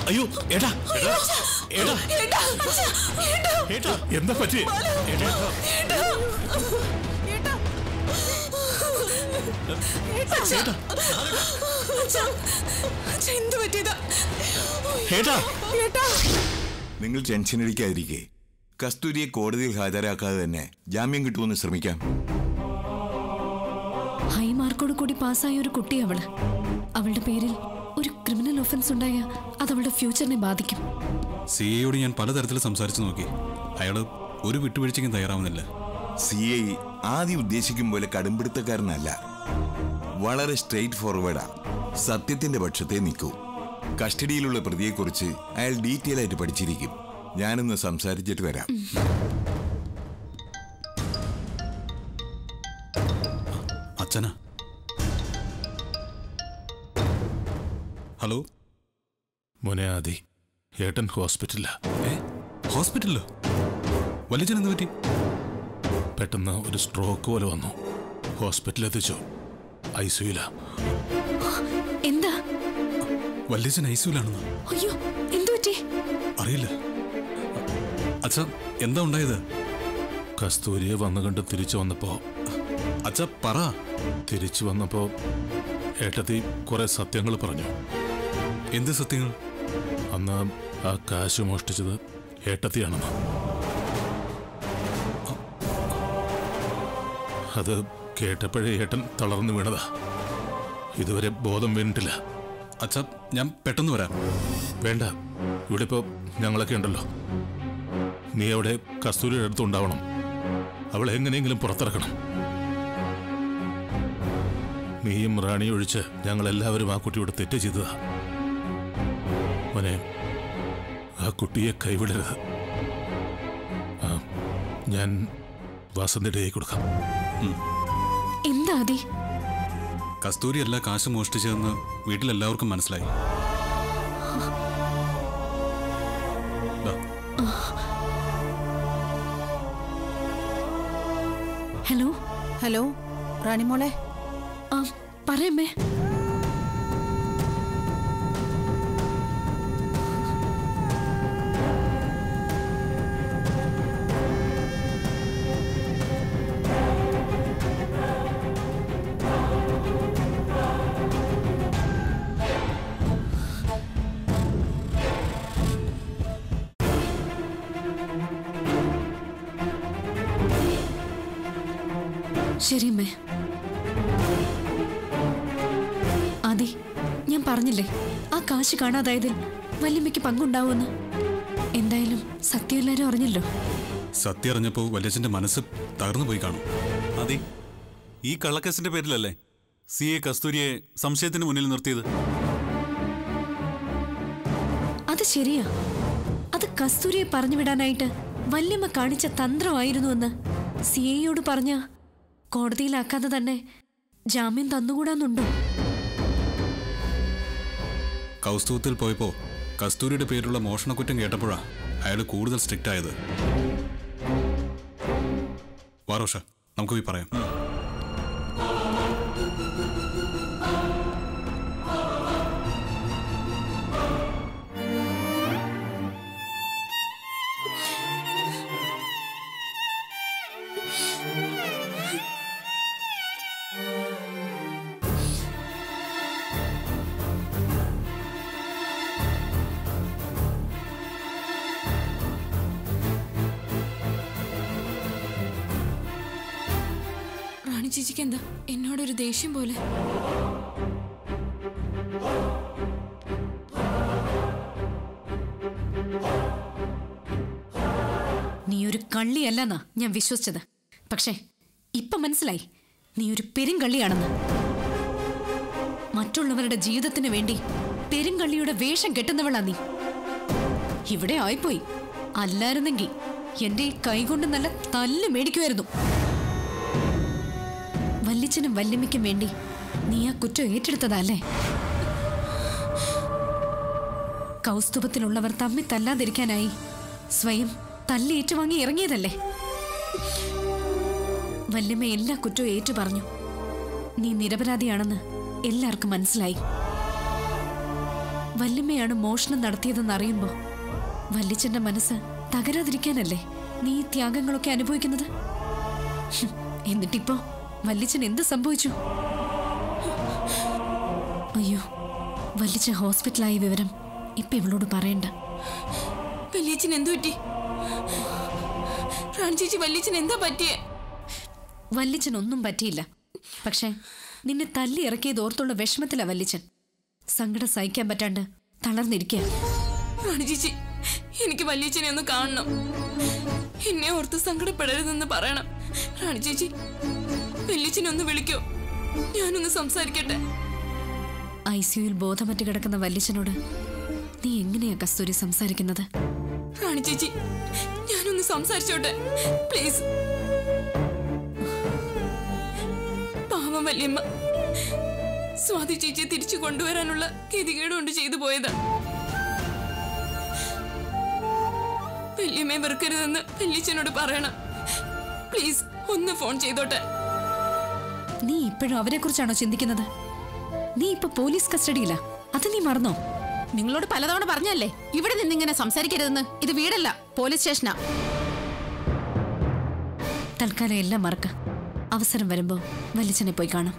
അയ്യോ ഏട്ടാ ഏട്ടാ ഏട്ടാ എന്താ പറ്റി? നിങ്ങൾ ടെൻഷൻ അടിക്കാതിരിക്കെ. കസ്തൂരിയെ കോടതിയിൽ ഹാജരാക്കാതെ തന്നെ ജാമ്യം കിട്ടുമെന്ന് ശ്രമിക്കാം. ഹൈ മാർക്കോട് കൂടി പാസ്സായ ഒരു കുട്ടി അവള്. അവളുടെ പേരിൽ ഒരു ക്രിമിനൽ ഒഫൻസ് ഉണ്ടായ അത് അവളുടെ ഫ്യൂച്ചറിനെ ബാധിക്കും. സിഐയോട് ഞാൻ പലതരത്തിൽ സംസാരിച്ചു നോക്കി. അയാള് ഒരു വിട്ടുവീഴ്ചയ്ക്കും തയ്യാറാവുന്നില്ല. സിഐ ആദ്യം ഉദ്ദേശിക്കും പോലെ കടുംപിടുത്തക്കാരനല്ല. വളരെ സ്ട്രെയിറ്റ് ഫോർവേഡാ. സത്യത്തിന്റെ പക്ഷത്തെ നിൽക്കൂ. കസ്റ്റഡിയിലുള്ള പ്രതിയെക്കുറിച്ച് അയാൾ ഡീറ്റെയിൽ ആയിട്ട് പഠിച്ചിരിക്കും. ഞാനൊന്ന് സംസാരിച്ചിട്ട് വരാം. അച്ഛനാ? ഹലോ മോനെ ആദി, ഏട്ടൻ ഹോസ്പിറ്റലിലാ. ഹോസ്പിറ്റലിലോ? വലിയച്ഛൻ എന്ത് പറ്റി? പെട്ടെന്ന് ഒരു സ്ട്രോക്ക് പോലെ വന്നു. ഹോസ്പിറ്റലിൽ എത്തിച്ചു. ഐസിയുലാ. എന്താ? വലിയച്ഛൻ ഐസിയുലാണെന്നോ? അയ്യോ, എന്തു പറ്റി? അറിയില്ല. അച്ഛാ, എന്താ ഉണ്ടായത്? കസ്തൂരിയെ വന്നു കണ്ട് തിരിച്ചു വന്നപ്പോ. അച്ഛാ പറ. തിരിച്ചു വന്നപ്പോ ഏട്ടത്തി കുറെ സത്യങ്ങൾ പറഞ്ഞു. എന്ത് സത്യങ്ങൾ? അന്ന് ആ കാശ് മോഷ്ടിച്ചത് ഏട്ടത്തിയാണെന്ന്. അത് കേട്ടപ്പോഴേ ഏട്ടൻ തളർന്നു വീണതാ. ഇതുവരെ ബോധം വീണിട്ടില്ല. അച്ഛാ, ഞാൻ പെട്ടെന്ന് വരാം. വേണ്ട, ഇവിടെ ഇപ്പോ ഞങ്ങളൊക്കെ ഉണ്ടല്ലോ. നീ അവിടെ കസ്തൂരിയുടെ അടുത്തുണ്ടാവണം. അവളെ എങ്ങനെയെങ്കിലും പുറത്തിറക്കണം. നീയും റാണി ഒഴിച്ച് ഞങ്ങളെല്ലാവരും ആ കുട്ടിയോട് തെറ്റ് ചെയ്തതാ. മോനെ, ആ കുട്ടിയെ കൈവിടരുത്. ഞാൻ വാസന്തിയുടെ കൈ കൊടുക്കാം. എന്താ? കസ്തൂരി അല്ല കാശ് മോഷ്ടിച്ചതെന്ന് വീട്ടിലെല്ലാവർക്കും മനസ്സിലായി. Hello hello, റാണിമോളെ. പറയമ്മേ. ശരിയമ്മേ. ആദി, ഞാൻ പറഞ്ഞില്ലേ ആ കാശ് കാണാതായതിൽ വല്യമ്മയ്ക്ക് പങ്കുണ്ടാവുമെന്ന്. എന്തായാലും സത്യം എല്ലാരും അറിഞ്ഞല്ലോ. സത്യം അറിഞ്ഞപ്പോ വല്യച്ഛന്റെ മനസ്സ് തകർന്നു പോയി കാണും. അതെ, ഈ കള്ളക്കേസിന്റെ പേരിലല്ലേ സിഐ കസ്തൂരിയെ സംശയത്തിന് മുന്നിൽ നിർത്തിയത്? അത് ശരിയാ. അത് കസ്തൂരിയെ പറഞ്ഞു വിടാനായിട്ട് വല്യമ്മ കാണിച്ച തന്ത്രമായിരുന്നുവെന്ന് സിഐയോട് പറഞ്ഞ കോടതിയിലാക്കാതെ തന്നെ ജാമ്യം തന്നുകൂടാന്നുണ്ടോ? കൗസ്തുഭത്തിൽ പോയപ്പോ കസ്തൂരിയുടെ പേരിലുള്ള മോഷണക്കുറ്റം കേട്ടപ്പോഴാ അയാൾ കൂടുതൽ സ്ട്രിക്റ്റ് ആയത്. വാറോഷ, നമുക്ക് പോയി പറയാം. ചേച്ചിക്ക് എന്താ എന്നോടൊരു ദേഷ്യം പോലെ? നീ ഒരു കള്ളിയല്ലെന്നാ ഞാൻ വിശ്വസിച്ചത്. പക്ഷേ ഇപ്പൊ മനസ്സിലായി നീ ഒരു പെരുങ്കള്ളിയാണെന്ന്. മറ്റുള്ളവരുടെ ജീവിതത്തിന് വേണ്ടി പെരുങ്കള്ളിയുടെ വേഷം കെട്ടുന്നവളാ നീ. ഇവിടെ ആയിപ്പോയി. അല്ലായിരുന്നെങ്കിൽ എന്റെ ഈ കൈകൊണ്ട് നല്ല തല്ല് മേടിക്കുമായിരുന്നു. വല്യച്ഛനും വല്യമ്മയ്ക്കും വേണ്ടി നീ ആ കുറ്റം ഏറ്റെടുത്തതല്ലേ? കൗസ്തുഭത്തിലുള്ളവർ തമ്മിൽ തല്ലാതിരിക്കാനായി സ്വയം തല്ലി ഏറ്റുവാങ്ങി ഇറങ്ങിയതല്ലേ? വല്യമ്മ എല്ലാ കുറ്റവും ഏറ്റു പറഞ്ഞു. നീ നിരപരാധിയാണെന്ന് എല്ലാവർക്കും മനസ്സിലായി. വല്യമ്മയാണ് മോഷണം നടത്തിയതെന്ന് അറിയുമ്പോ വല്യച്ഛന്റെ മനസ്സ് തകരാതിരിക്കാനല്ലേ നീ ഈ ത്യാഗങ്ങളൊക്കെ അനുഭവിക്കുന്നത്? എന്നിട്ടിപ്പോ വല്യച്ഛൻ എന്ത് സംഭവിച്ചു? അയ്യോ, വല്യച്ഛൻ ഹോസ്പിറ്റലായ വിവരം ഇപ്പൊ ഇവളോട് പറയണ്ട. വല്യച്ഛൻ എന്തു പറ്റി? റാണി ചേച്ചി, വല്യച്ഛൻ എന്താ പറ്റിയേ? വല്യച്ഛനൊന്നും പറ്റിയില്ല. പക്ഷെ നിന്നെ തല്ലി ഇറക്കിയത് ഓർത്തുള്ള വിഷമത്തിലാ വല്യച്ഛൻ. സങ്കടം സഹിക്കാൻ പറ്റാണ്ട് തളർന്നിരിക്കുക. റാണി ചേച്ചി, എനിക്ക് വല്യച്ഛനെ ഒന്ന് കാണണം. എന്നെ ഓർത്ത് സങ്കടപ്പെടരുതെന്ന് പറയണം. റാണി ചേച്ചി, വല്യച്ഛനെ ഒന്ന് വിളിക്കോ, ഞാനൊന്ന് സംസാരിക്കട്ടെ. ICUയിൽ ബോധമറ്റ് കിടക്കുന്ന വല്യച്ഛനോട് നീ എങ്ങനെയാ കസ്തൂരി സംസാരിക്കുന്നത്? റാണി ചേച്ചി, ഞാനൊന്ന് സംസാരിച്ചോട്ടെ പ്ലീസ്. പാവം വല്യമ്മ സ്വാതി ചേച്ചിയെ തിരിച്ചു കൊണ്ടുവരാനുള്ള ഗതികേട് കൊണ്ട് ചെയ്തു പോയതാ. വല്യമ്മയെ വെറുക്കരുതെന്ന് വല്യച്ഛനോട് പറയണം പ്ലീസ്. ഒന്ന് ഫോൺ ചെയ്തോട്ടെ. നീ ഇപ്പോഴും അവരെ കുറിച്ചാണോ ചിന്തിക്കുന്നത്? നീ ഇപ്പൊ പോലീസ് കസ്റ്റഡിയിലാ, അത് നീ മറന്നോ? നിങ്ങളോട് പലതവണ പറഞ്ഞല്ലേ ഇവിടെ നിന്നിങ്ങനെ സംസാരിക്കരുതെന്ന്. ഇത് വീടല്ല, പോലീസ് സ്റ്റേഷനാ. തൽക്കാലം എല്ലാം മറക്ക. അവസരം വരുമ്പോ വല്യച്ഛനെ പോയി കാണാം.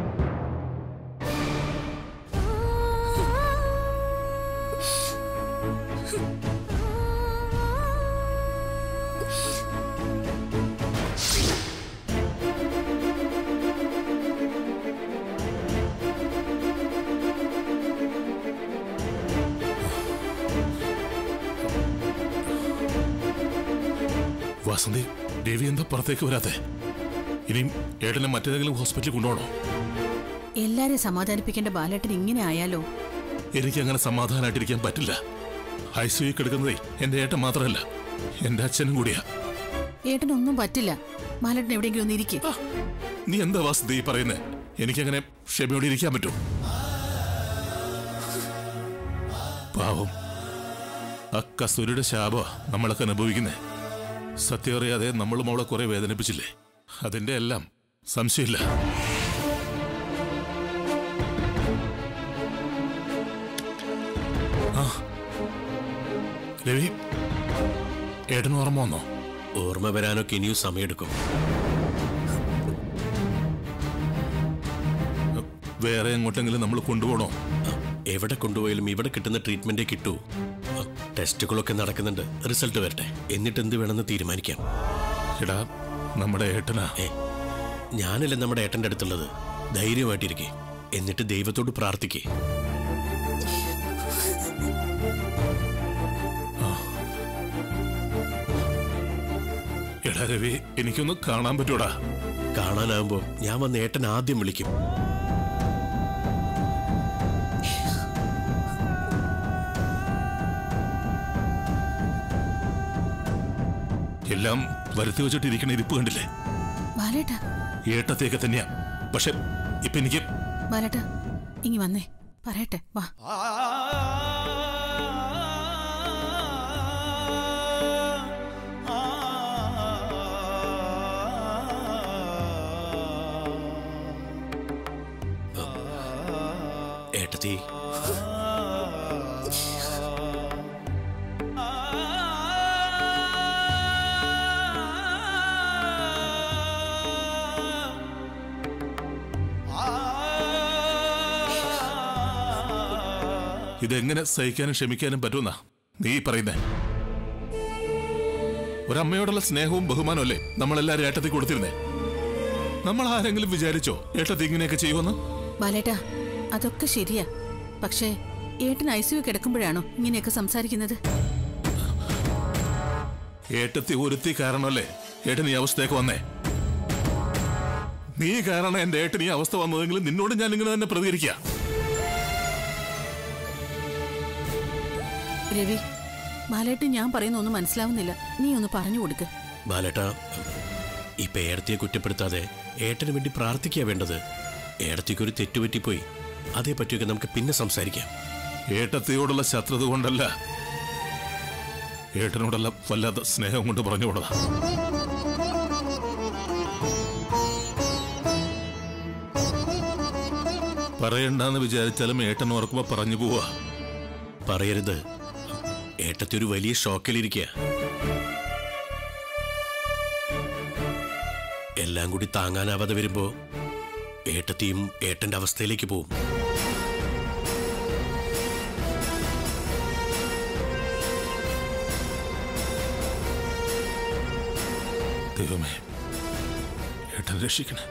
വാസന്തി, രവി എന്താ പുറത്തേക്ക് വരാത്തെ? ഇനിയും ഏട്ടനെ മറ്റേതെങ്കിലും ഹോസ്പിറ്റലിൽ കൊണ്ടുപോകണോ? എല്ലാരെയും സമാധാനിപ്പിക്കേണ്ട ബാലേട്ടൻ ഇങ്ങനെ ആയാലോ? എനിക്ക് അങ്ങനെ സമാധാനമായിട്ടിരിക്കാൻ പറ്റില്ല. ICU കിടക്കുന്നതേ എന്റെ ഏട്ടൻ മാത്രമല്ല, എന്റെ അച്ഛനും കൂടിയാ. ഏട്ടനൊന്നും പറ്റില്ല. ബാലേട്ടൻ എവിടെയെങ്കിലും ഒന്ന് ഇരിക്കും. നീ എന്താ വാസന്തി പറയുന്നേ? എനിക്കങ്ങനെ ക്ഷമയോടെ ഇരിക്കാൻ പറ്റൂ? പാവം, ആ കസ്തൂരിയുടെ ശാപ നമ്മളൊക്കെ അനുഭവിക്കുന്നേ. സത്യം അറിയാതെ നമ്മളും അവളെ കുറെ വേദനിപ്പിച്ചില്ലേ? അതിന്റെ എല്ലാം സംശയമില്ല. ആ രവി, ഏട്ടന് ഓർമ്മ വന്നോ? ഓർമ്മ വരാനൊക്കെ ഇനിയും സമയമെടുക്കും. വേറെ എങ്ങോട്ടെങ്കിലും നമ്മൾ കൊണ്ടുപോകണോ? എവിടെ കൊണ്ടുപോയാലും ഇവിടെ കിട്ടുന്ന ട്രീറ്റ്മെന്റേ കിട്ടൂ. ടെസ്റ്റുകളൊക്കെ നടക്കുന്നുണ്ട്, റിസൾട്ട് വരട്ടെ, എന്നിട്ട് എന്ത് വേണമെന്ന് തീരുമാനിക്കാം. എടാ, നമ്മുടെ ഏട്ടനാ. ഞാനല്ലേ നമ്മുടെ ഏട്ടന്റെ അടുത്തുള്ളത്. ധൈര്യമായിട്ടിരിക്കെ, എന്നിട്ട് ദൈവത്തോട് പ്രാർത്ഥിക്കേ. എടാ രവി, എനിക്കൊന്ന് കാണാൻ പറ്റൂടാ? കാണാനാകുമ്പോ ഞാൻ വന്ന് ഏട്ടൻ ആദ്യം വിളിക്കും. എല്ലാം വരുത്തി വെച്ചിട്ടിരിക്കണ ഇരിപ്പ് കണ്ടില്ലേ? ബാലേട്ടാ, ഏട്ടത്തേക്ക് തന്നെയാ. പക്ഷെ ഇപ്പൊ എനിക്ക് ബാലേട്ടാ ഇങ്ങി വന്നേ, പറയട്ടെ, വാ. ഏട്ടത്തി, ഇതെങ്ങനെ സഹിക്കാനും ക്ഷമിക്കാനും പറ്റുമെന്നാ നീ പറയുന്നേ? ഒരമ്മയോടുള്ള സ്നേഹവും ബഹുമാനവും അല്ലേ നമ്മളെല്ലാരും ഏട്ടത്തി കൊടുത്തിരുന്നേ? നമ്മൾ ആരെങ്കിലും വിചാരിച്ചോ ഏട്ടത്തി ഇങ്ങനെയൊക്കെ ചെയ്യുമെന്ന്? ബാലേട്ടാ, അതൊക്കെ ശരിയാ. പക്ഷേ ഏട്ടൻ ICU കിടക്കുമ്പോഴാണോ ഇങ്ങനെയൊക്കെ സംസാരിക്കുന്നത്? ഏട്ടത്തി ഒരുത്തി കാരണമല്ലേ ഏട്ടൻ ഈ അവസ്ഥയൊക്കെ വന്നേ? നീ കാരണം എന്റെ ഏട്ടൻ ഈ അവസ്ഥ വന്നതെങ്കിലും നിന്നോട് ഞാൻ ഇങ്ങനെ തന്നെ പ്രതികരിക്കുക. രവി, ബാലേട്ടൻ ഞാൻ പറയുന്ന ഒന്നും മനസ്സിലാവുന്നില്ല. നീ ഒന്ന് പറഞ്ഞു കൊടുക്ക്. ബാലേട്ടാ, ഇപ്പൊ ഏടത്തിയെ കുറ്റപ്പെടുത്താതെ ഏട്ടന് വേണ്ടി പ്രാർത്ഥിക്കുക വേണ്ടത്. ഏടത്തിക്കൊരു തെറ്റുപറ്റിപ്പോയി, അതേപ്പറ്റിയൊക്കെ നമുക്ക് പിന്നെ സംസാരിക്കാം. ഏട്ടത്തിയോടുള്ള ശത്രുത കൊണ്ടല്ല, ഏട്ടനോടുള്ള വല്ലാത്ത സ്നേഹം കൊണ്ട് പറഞ്ഞുകൂടതാ. പറയണ്ടെന്ന് വിചാരിച്ചാലും ഏട്ടൻ ഓർക്കുമ്പോ പറഞ്ഞു പോവാ. പറയരുത്. ഏട്ടത്തി ഒരു വലിയ ഷോക്കിലിരിക്കുക. എല്ലാം കൂടി താങ്ങാനാവാതെ വരുമ്പോ ഏട്ടത്തിയും ഏട്ടന്റെ അവസ്ഥയിലേക്ക് പോവും. ദൈവമേ, ഏട്ടൻ രക്ഷിക്കണേ.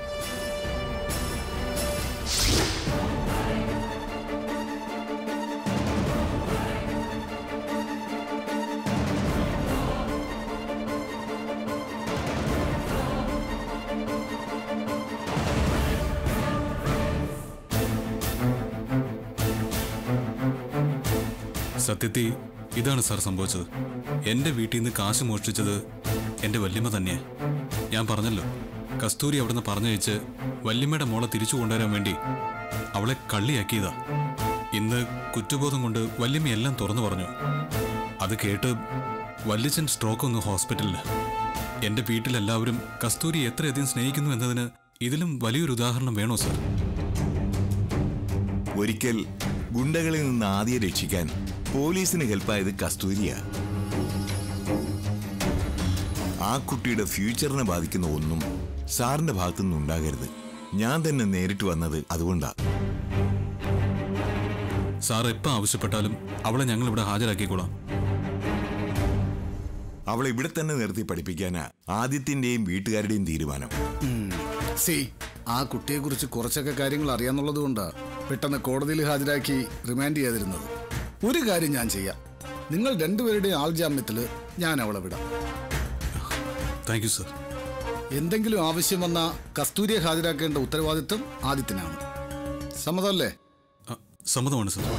സത്യത്തിൽ ഇതാണ് സാർ സംഭവിച്ചത്. എൻ്റെ വീട്ടിൽ നിന്ന് കാശ് മോഷ്ടിച്ചത് എൻ്റെ വല്യമ്മ തന്നെയാണ്. ഞാൻ പറഞ്ഞല്ലോ, കസ്തൂരി അവിടുന്ന് പറഞ്ഞയച്ച് വല്യമ്മയുടെ മോളെ തിരിച്ചു കൊണ്ടുവരാൻ വേണ്ടി അവളെ കള്ളിയാക്കിയതാ. ഇന്ന് കുറ്റബോധം കൊണ്ട് വല്യമ്മ എല്ലാം തുറന്നു പറഞ്ഞു. അത് കേട്ട് വല്യച്ഛൻ സ്ട്രോക്ക് വന്നു ഹോസ്പിറ്റലിൽ. എൻ്റെ വീട്ടിലെല്ലാവരും കസ്തൂരി എത്രയധികം സ്നേഹിക്കുന്നു എന്നതിന് ഇതിലും വലിയൊരു ഉദാഹരണം വേണോ സാർ? ഒരിക്കൽ ഗുണ്ടകളിൽ നിന്ന് ആദ്യം രക്ഷിക്കാൻ പോലീസിന് ഹെൽപ്പായത് കസ്തൂരിയ. ആ കുട്ടിയുടെ ഫ്യൂച്ചറിനെ ബാധിക്കുന്ന ഒന്നും സാറിന്റെ ഭാഗത്തുനിന്ന് ഉണ്ടാകരുത്. ഞാൻ തന്നെ നേരിട്ട് വന്നത് അതുകൊണ്ടാ. സാർ എപ്പോൾ ആവശ്യപ്പെട്ടാലും അവളെ ഞങ്ങൾ ഇവിടെ ഹാജരാക്കിക്കോളാം. അവളെ ഇവിടെ തന്നെ നിർത്തി പഠിപ്പിക്കാനാ ആദിത്യന്റെയും വീട്ടുകാരുടെയും തീരുമാനം. ആ കുട്ടിയെക്കുറിച്ച് കുറച്ചൊക്കെ കാര്യങ്ങൾ അറിയാന്നുള്ളത് കൊണ്ടാ പെട്ടെന്ന് കോടതിയിൽ ഹാജരാക്കി റിമാൻഡ് ചെയ്യാതിരുന്നത്. ഒരു കാര്യം ഞാൻ ചെയ്യാം, നിങ്ങൾ രണ്ടുപേരുടെയും ആൾ ജാമ്യത്തിൽ ഞാൻ അവളെ വിടാം. Thank you sir. എന്തെങ്കിലും ആവശ്യം വന്ന കസ്തൂരിയെ ഹാജരാക്കേണ്ട ഉത്തരവാദിത്വം ആദിത്യനാണ്. സമ്മതമല്ലേ? സമ്മതമാണ് സർ.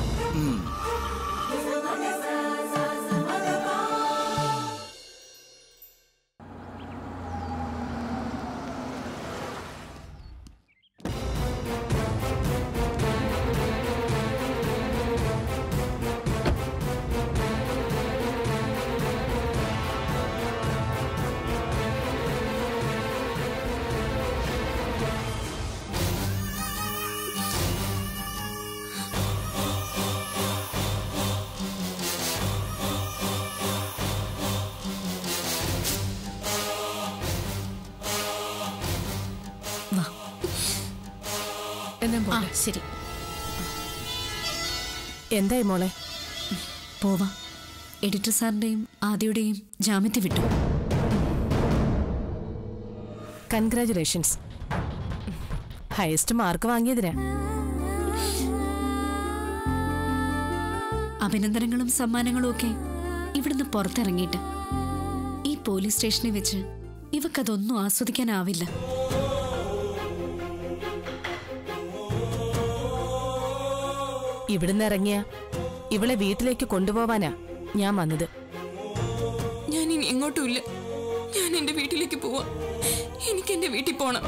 ശരി, എന്തായി മോളെ? പോവാം. എഡിറ്റർ സാറിന്റെയും ആദിയുടെയും ജാമ്യത്തിൽ വിട്ടു. കൺഗ്രാറ്റുലേഷൻസ്. ഹയസ്റ്റ് മാർക്ക് വാങ്ങിയതിനാ. അഭിനന്ദനങ്ങളും സമ്മാനങ്ങളും ഒക്കെ ഇവിടുന്ന് പുറത്തിറങ്ങിയിട്ട് ഈ പോലീസ് സ്റ്റേഷനിൽ വെച്ച് ഇവക്കതൊന്നും ആസ്വദിക്കാനാവില്ല. ഇവിടുന്ന് ഇറങ്ങിയ ഇവളെ വീട്ടിലേക്ക് കൊണ്ടുപോവാനാ ഞാൻ വന്നത്. ഞാൻ ഇനി എങ്ങോട്ടും ഇല്ല. ഞാൻ എന്റെ വീട്ടിലേക്ക് പോവാ. എനിക്ക് എന്റെ വീട്ടിൽ പോണം.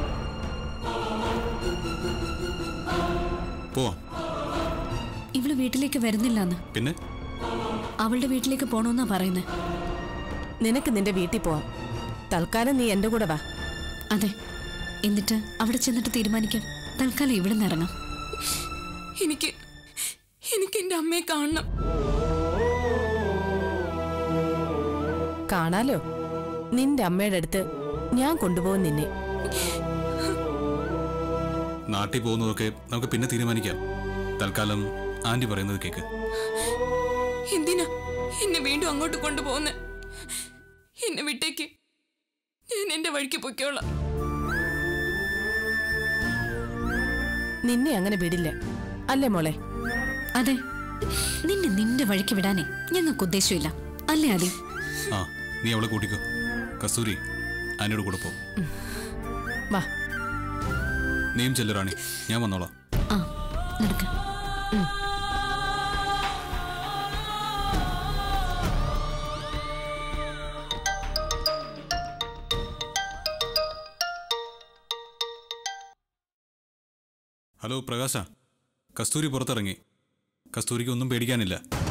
ഇവള് വീട്ടിലേക്ക് വരുന്നില്ലെന്ന്. പിന്നെ അവളുടെ വീട്ടിലേക്ക് പോണോന്നാ പറയുന്നത്. നിനക്ക് നിന്റെ വീട്ടിൽ പോവാം. തൽക്കാലം നീ എന്റെ കൂടെ വാ. അതെ, എന്നിട്ട് അവിടെ ചെന്നിട്ട് തീരുമാനിക്കാം. തൽക്കാലം ഇവിടെ നിന്ന് ഇറങ്ങാം. എനിക്ക് എന്റെ അമ്മയെ കാണണം. കാണാലോ. നിന്റെ അമ്മയുടെ അടുത്ത് ഞാൻ കൊണ്ടുപോകും നിന്നെ. നാട്ടിൽ പോകുന്നതൊക്കെ നമുക്ക് പിന്നെ തീരുമാനിക്കാം. തൽക്കാലം ആന്റി പറയുന്നത് കേക്ക്. എന്തിനാ എന്നെ വീണ്ടും അങ്ങോട്ട് കൊണ്ടുപോകുന്നെ? എന്നെ വിട്ടേക്ക്. ഞാൻ എന്റെ വഴിക്ക് പൊയ്ക്കോളാം. നിന്നെ അങ്ങനെ വിടില്ല, അല്ലേ മോളെ? അതെ, നിന്നെ നിന്റെ വഴിക്ക് വിടാനേ ഞങ്ങൾക്ക് ഉദ്ദേശമില്ല, അല്ലേ ആദി? ആ, നീ അവളെ കൂട്ടിക്കോ. കസ്തൂരി ആന്റിയുടെ കൂടെ പോ. വാ. നീയും ചെല്ലു റാണി, ഞാൻ വന്നോളാം. ആ, നടക്കാം. ഹലോ പ്രകാശ, കസ്തൂരി പുറത്തിറങ്ങി. കസ്തൂരിക്ക് ഒന്നും പേടിക്കാനില്ല.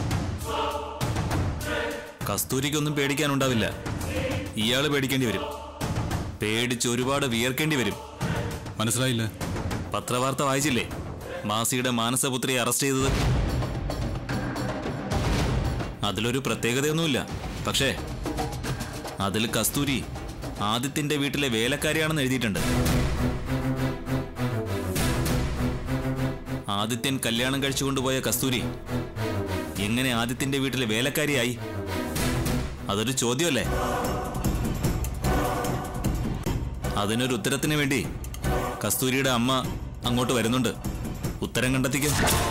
കസ്തൂരിക്കൊന്നും പേടിക്കാനുണ്ടാവില്ല. ഇയാള് പേടിക്കേണ്ടി വരും. പേടിച്ച് ഒരുപാട് വിയർക്കേണ്ടി വരും. മനസ്സിലായില്ല? പത്രവാർത്ത വായിച്ചില്ലേ? മാസിയുടെ മാനസപുത്രിയെ അറസ്റ്റ് ചെയ്തത്. അതിലൊരു പ്രത്യേകതയൊന്നുമില്ല. പക്ഷേ അതിൽ കസ്തൂരി ആദിത്യന്റെ വീട്ടിലെ വേലക്കാരിയാണെന്ന് എഴുതിയിട്ടുണ്ട്. ആദിത്യൻ കല്യാണം കഴിച്ചുകൊണ്ടുപോയ കസ്തൂരി എങ്ങനെ ആദിത്യന്റെ വീട്ടിലെ വേലക്കാരിയായി? അതൊരു ചോദ്യമല്ലേ? അതിനൊരു ഉത്തരത്തിന് വേണ്ടി കസ്തൂരിയുടെ അമ്മ അങ്ങോട്ട് വരുന്നുണ്ട്. ഉത്തരം കണ്ടെത്തിക്കും.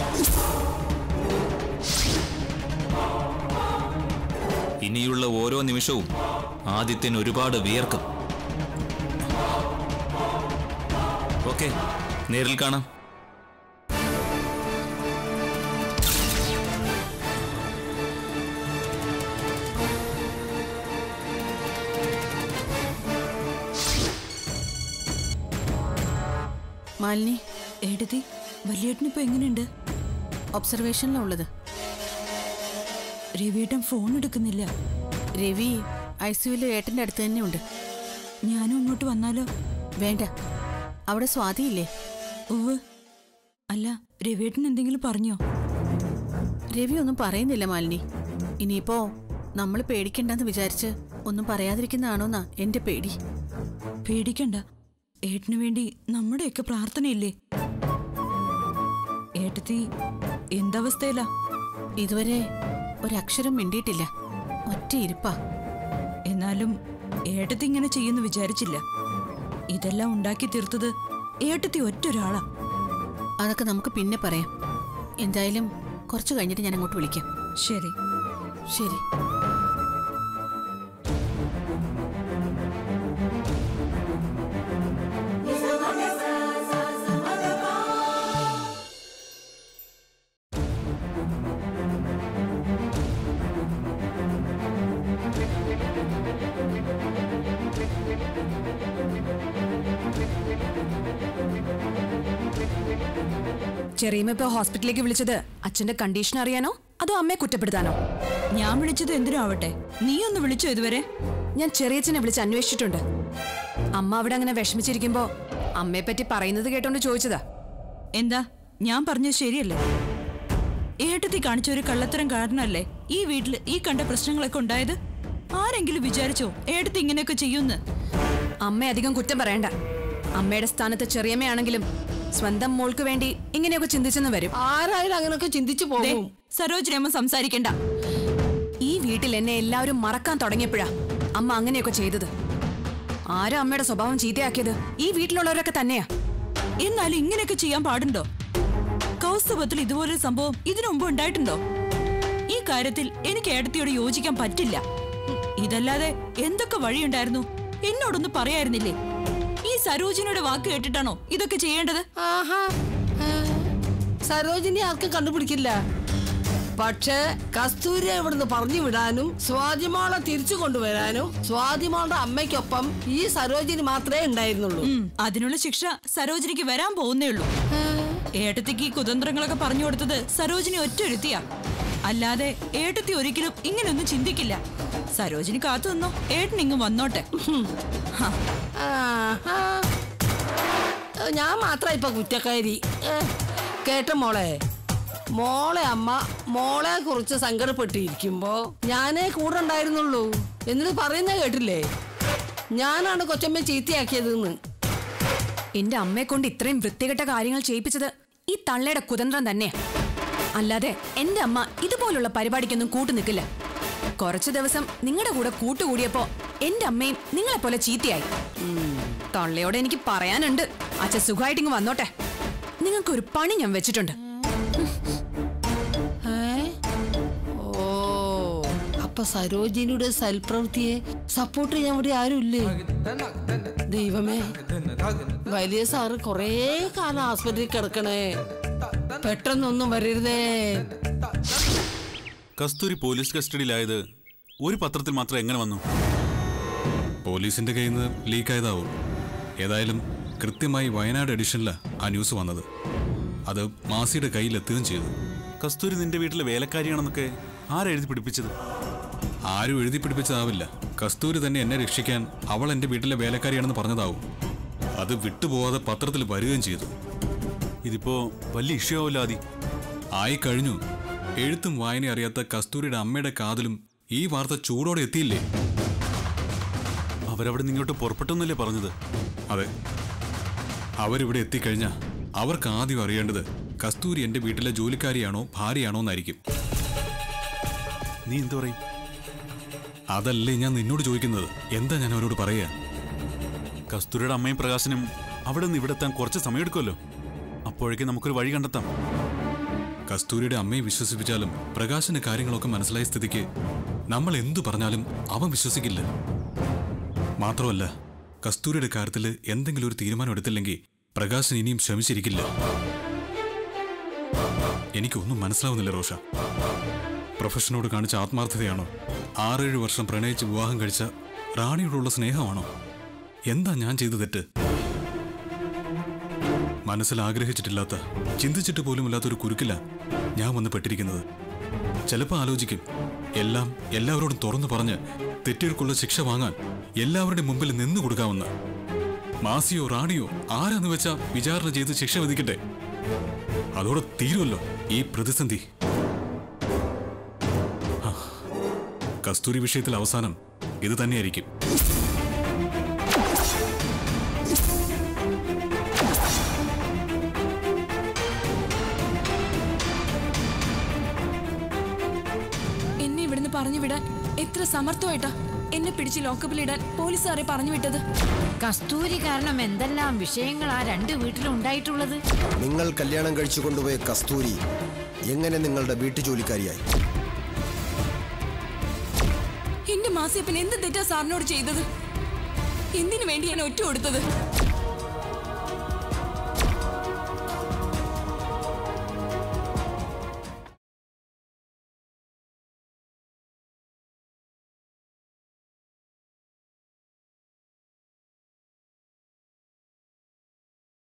ഇനിയുള്ള ഓരോ നിമിഷവും ആദിത്യൻ ഒരുപാട് വിയർക്കും. ഓക്കെ, നേരിൽ കാണാം. മാലിനി, ഏടത്തി വലിയേട്ടനിപ്പോ എങ്ങനെയുണ്ട്? ഒബ്സർവേഷനിലുള്ളത്. രവിയേട്ടൻ ഫോൺ എടുക്കുന്നില്ല. രവി ഐസിയുവിലെ ഏട്ടന്റെ അടുത്ത് തന്നെ ഉണ്ട്. ഞാനും ഇങ്ങോട്ട് വന്നാലോ? വേണ്ട, അവിടെ സ്വാതിയില്ലേ? ഉവ്. അല്ല, രവിയേട്ടൻ എന്തെങ്കിലും പറഞ്ഞോ? രവി ഒന്നും പറയുന്നില്ല മാലിനി. ഇനിയിപ്പോ നമ്മൾ പേടിക്കണ്ടെന്ന് വിചാരിച്ച് ഒന്നും പറയാതിരിക്കുന്നതാണോന്നാ എന്റെ പേടി. പേടിക്കണ്ട, ഏട്ടന് വേണ്ടി നമ്മുടെയൊക്കെ പ്രാർത്ഥനയില്ലേ? ഏട്ടത്തി എന്തവസ്ഥയിലാ? ഇതുവരെ ഒരക്ഷരം മിണ്ടിയിട്ടില്ല. ഒറ്റ ഇരിപ്പാ. എന്നാലും ഏട്ടത്തി ഇങ്ങനെ ചെയ്യുന്നു വിചാരിച്ചില്ല. ഇതെല്ലാം ഉണ്ടാക്കി തീർത്തത് ഏട്ടത്തി ഒറ്റൊരാളാ. അതൊക്കെ നമുക്ക് പിന്നെ പറയാം. എന്തായാലും കുറച്ചു കഴിഞ്ഞിട്ട് ഞാൻ അങ്ങോട്ട് വിളിക്കാം. ശരി ശരി. ചെറിയമ്മ ഇപ്പൊ ഹോസ്പിറ്റലിലേക്ക് വിളിച്ചത് അച്ഛന്റെ കണ്ടീഷൻ അറിയാനോ അതോ അമ്മയെ കുറ്റപ്പെടുത്താനോ? ഞാൻ വിളിച്ചത് എന്തിനോ ആവട്ടെ, നീ ഒന്ന് വിളിച്ചോ ഇതുവരെ? ഞാൻ ചെറിയച്ഛനെ വിളിച്ച് അന്വേഷിച്ചിട്ടുണ്ട്. അമ്മ അവിടെ അങ്ങനെ വിഷമിച്ചിരിക്കുമ്പോ അമ്മയെ പറ്റി പറയുന്നത് കേട്ടോണ്ട് ചോദിച്ചതാ. എന്താ ഞാൻ പറഞ്ഞത് ശരിയല്ലേ? ഏട്ടത്തി കാണിച്ച ഒരു കള്ളത്തരം കാരണല്ലേ ഈ വീട്ടില് ഈ കണ്ട പ്രശ്നങ്ങളൊക്കെ ഉണ്ടായത്? ആരെങ്കിലും വിചാരിച്ചോ ഏട്ടത്തി ഇങ്ങനെയൊക്കെ ചെയ്യുമെന്ന്? അമ്മ അധികം കുറ്റം പറയണ്ട. അമ്മയുടെ സ്ഥാനത്ത് ചെറിയമ്മയാണെങ്കിലും സ്വന്തം മോൾക്ക് വേണ്ടി ഇങ്ങനെയൊക്കെ ചിന്തിച്ചെന്ന് വരും. ആരായാലും അങ്ങനെയൊക്കെ ചിന്തിച്ചു പോകും. സരോജിനിയമ്മ സംസാരിക്കണ്ട. ഈ വീട്ടിൽ എന്നെ എല്ലാവരും മറക്കാൻ തുടങ്ങിയപ്പോഴാ അമ്മ അങ്ങനെയൊക്കെ ചെയ്തത്. ആരാ അമ്മയുടെ സ്വഭാവം ചീത്തയാക്കിയത്? ഈ വീട്ടിലുള്ളവരൊക്കെ തന്നെയാ. എന്നാലും ഇങ്ങനെയൊക്കെ ചെയ്യാൻ പാടുണ്ടോ? കൗസ്തുഭത്തിൽ ഇതുപോലൊരു സംഭവം ഇതിനു മുമ്പ് ഉണ്ടായിട്ടുണ്ടോ? ഈ കാര്യത്തിൽ എനിക്ക് ഏടത്തിയോട് യോജിക്കാൻ പറ്റില്ല. ഇതല്ലാതെ എന്തൊക്കെ വഴിയുണ്ടായിരുന്നു? എന്നോടൊന്ന് പറയായിരുന്നില്ലേ? ഈ സരോജിനിയുടെ വാക്ക് കേട്ടിട്ടാണോ ഇതൊക്കെ ചെയ്യേണ്ടത്? സരോജിനി ആർക്കും കണ്ടുപിടിക്കില്ല. പക്ഷേ കസ്തൂരിയെ ഇവിടുന്ന് പറഞ്ഞു വിടാനും സ്വാതിമോളെ തിരിച്ചു കൊണ്ടുവരാനും സ്വാതിമോളുടെ അമ്മയ്ക്കൊപ്പം ഈ സരോജിനി മാത്രമേ ഉണ്ടായിരുന്നുള്ളൂ. അതിനുള്ള ശിക്ഷ സരോജിനിക്ക് വരാൻ പോകുന്നേ ഉള്ളൂ. ഏട്ടത്തിക്ക് ഈ കുതന്ത്രങ്ങളൊക്കെ പറഞ്ഞു കൊടുത്തത് സരോജിനി ഒറ്റൊരുത്തിയാ. അല്ലാതെ ഏട്ടത്തി ഒരിക്കലും ഇങ്ങനെയൊന്നും ചിന്തിക്കില്ല. സരോജിനി കാത്തു നിന്നോ, ഏട്ടൻ ഇങ്ങ് വന്നോട്ടെ. ഞാൻ മാത്ര ഇപ്പൊ കുറ്റക്കാരി. കേട്ട മോളെ, മോളെ അമ്മ മോളെ കുറിച്ച് സങ്കടപ്പെട്ടിരിക്കുമ്പോ ഞാനേ കൂടെ ഉണ്ടായിരുന്നുള്ളൂ എന്നിട്ട് പറയുന്ന കേട്ടില്ലേ? ഞാനാണ് കൊച്ചമ്മ ചീത്തയാക്കിയതെന്ന്. എന്റെ അമ്മയെ കൊണ്ട് ഇത്രയും വൃത്തികെട്ട കാര്യങ്ങൾ ചെയ്യിപ്പിച്ചത് ഈ തള്ളയുടെ കുതന്ത്രം തന്നെയാ. അല്ലാതെ എന്റെ അമ്മ ഇതുപോലുള്ള പരിപാടിക്കൊന്നും കൂട്ടു നിൽക്കില്ല. കുറച്ചു ദിവസം നിങ്ങളുടെ കൂടെ കൂട്ടുകൂടിയപ്പോ എന്റെ അമ്മയും നിങ്ങളെ പോലെ ചീത്തയായി. തള്ളയോടെ എനിക്ക് പറയാനുണ്ട്. അച്ഛൻ സുഖമായിട്ടിങ്ങ് വന്നോട്ടെ. നിങ്ങൾക്കൊരു പണി ഞാൻ വെച്ചിട്ടുണ്ട്. ഓ, അപ്പൊ സരോജിനിയുടെ സൽപ്രവൃത്തിയെ സപ്പോർട്ട് ചെയ്യാൻ ഇവിടെ ആരുമില്ലേ? ദൈവമേ, വലിയ സാറ് കൊറേ കാലം ആസ്പത്രിയിൽ കിടക്കണേ. പെട്ടെന്നൊന്നും വരരുതേ. കസ്തൂരി പോലീസ് കസ്റ്റഡിയിലായത് ഒരു പത്രത്തിൽ മാത്രം എങ്ങനെ വന്നു? പോലീസിന്റെ കയ്യിൽ നിന്ന് ലീക്കായതാവും. ഏതായാലും കൃത്യമായി വയനാട് എഡിഷനിലാണ് ആ ന്യൂസ് വന്നത്. അത് മാസിയുടെ കയ്യിലെത്തുകയും ചെയ്തു. കസ്തൂരി നിന്റെ വീട്ടിലെ വേലക്കാരിയാണെന്നൊക്കെ ആരെഴുതി പിടിപ്പിച്ചത്? ആരും എഴുതി പിടിപ്പിച്ചതാവില്ല. കസ്തൂരി തന്നെ എന്നെ രക്ഷിക്കാൻ അവൾ എൻ്റെ വീട്ടിലെ വേലക്കാരിയാണെന്ന് പറഞ്ഞതാവും. അത് വിട്ടുപോകാതെ പത്രത്തിൽ വരികയും ചെയ്തു. ഇതിപ്പോ വലിയ ഇഷ്യൂ ആവില്ല ആദി? ആയി കഴിഞ്ഞു. എഴുത്തും വായന അറിയാത്ത കസ്തൂരിയുടെ അമ്മയുടെ കാതിലും ഈ വാർത്ത ചൂടോടെ എത്തിയില്ലേ? അവരവിടെ നിങ്ങോട്ട് പുറപ്പെട്ടെന്നല്ലേ പറഞ്ഞത്? അതെ, അവരിവിടെ എത്തിക്കഴിഞ്ഞാ അവർക്ക് ആദ്യം അറിയേണ്ടത് കസ്തൂരി എന്റെ വീട്ടിലെ ജോലിക്കാരിയാണോ ഭാര്യയാണോ എന്നായിരിക്കും. നീ എന്തു പറയും? അതല്ലേ ഞാൻ നിന്നോട് ചോദിക്കുന്നത്. എന്താ ഞാൻ അവരോട് പറയാ? കസ്തൂരിയുടെ അമ്മയും പ്രകാശനും അവിടെ നിന്ന് ഇവിടെ എത്താൻ കുറച്ച് സമയമെടുക്കുമല്ലോ. അപ്പോഴേക്കും നമുക്കൊരു വഴി കണ്ടെത്താം. കസ്തൂരിയുടെ അമ്മയെ വിശ്വസിപ്പിച്ചാലും പ്രകാശിന്റെ കാര്യങ്ങളൊക്കെ മനസ്സിലായ സ്ഥിതിക്ക് നമ്മൾ എന്തു പറഞ്ഞാലും അവൻ വിശ്വസിക്കില്ല. മാത്രമല്ല, കസ്തൂരിയുടെ കാര്യത്തിൽ എന്തെങ്കിലും ഒരു തീരുമാനം എടുത്തില്ലെങ്കിൽ പ്രകാശൻ ഇനിയും ശ്രമിച്ചിരിക്കില്ല. എനിക്കൊന്നും മനസ്സിലാവുന്നില്ല റോഷ. പ്രൊഫഷനോട് കാണിച്ച ആത്മാർത്ഥതയാണോ, 6-7 വർഷം പ്രണയിച്ച് വിവാഹം കഴിച്ച റാണിയോടുള്ള സ്നേഹമാണോ? എന്താ ഞാൻ ചെയ്ത തെറ്റ്? മനസ്സിൽ ആഗ്രഹിച്ചിട്ടില്ലാത്ത, ചിന്തിച്ചിട്ട് പോലുമില്ലാത്തൊരു കുരുക്കില്ല ഞാൻ വന്ന് പെട്ടിരിക്കുന്നത്. ചിലപ്പോൾ ആലോചിക്കും, എല്ലാം എല്ലാവരോടും തുറന്നു പറഞ്ഞ് തെറ്റുകൾക്കുള്ള ശിക്ഷ വാങ്ങാൻ എല്ലാവരുടെയും മുമ്പിൽ നിന്നു കൊടുക്കാമെന്ന്. മാസിയോ റാണിയോ ആരാന്ന് വെച്ചാ വിചാരണ ചെയ്ത് ശിക്ഷ വിധിക്കട്ടെ. അതോടെ തീരുമല്ലോ ഈ പ്രതിസന്ധി. കസ്തൂരി വിഷയത്തിൽ അവസാനം ഇത് തന്നെയായിരിക്കും. എന്നെ ഇവിടുന്ന് പറഞ്ഞു വിടാൻ എത്ര സമർത്ഥമായിട്ടാ എന്നെ പിടിച്ച് ലോക്കപ്പിലിടാൻ പോലീസുകാരെ പറഞ്ഞു വിട്ടത്. കസ്തൂരി കാരണം എന്തെല്ലാം വിഷയങ്ങൾ ആ 2 വീട്ടിലും ഉണ്ടായിട്ടുള്ളത്. നിങ്ങൾ കല്യാണം കഴിച്ചു കൊണ്ടുപോയ കസ്തൂരി എങ്ങനെ നിങ്ങളുടെ വീട്ടുജോലിക്കാരിയായി? എന്റെ മാസിയപ്പൻ എന്ത് തെറ്റാ സാറിനോട് ചെയ്തത്? എന്തിനു വേണ്ടിയാണ് ഒറ്റ കൊടുത്തത്?